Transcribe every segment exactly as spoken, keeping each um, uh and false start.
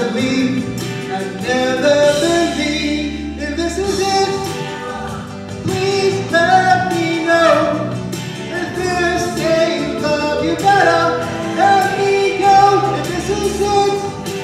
believe, I never believe. If this is it, please let me know. If this ain't love, you better let me go. If this is it,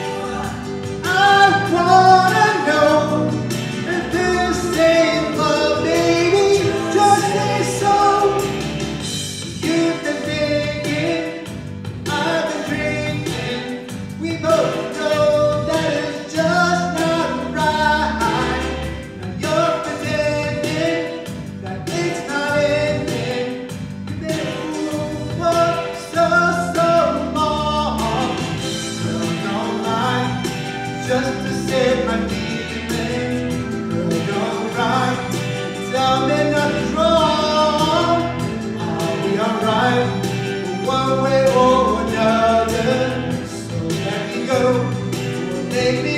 I wanna know. If this ain't love, baby, just say so. You've been thinking, I've been drinking. We both know that it's just not right. Now you're pretending that it's not ending. You've been a fool for so, so long. Girl, don't lie, just to save my feelings. Girl, don't cry, tell me nothing's wrong. I'll be alright, one way or another. So let me go, or make me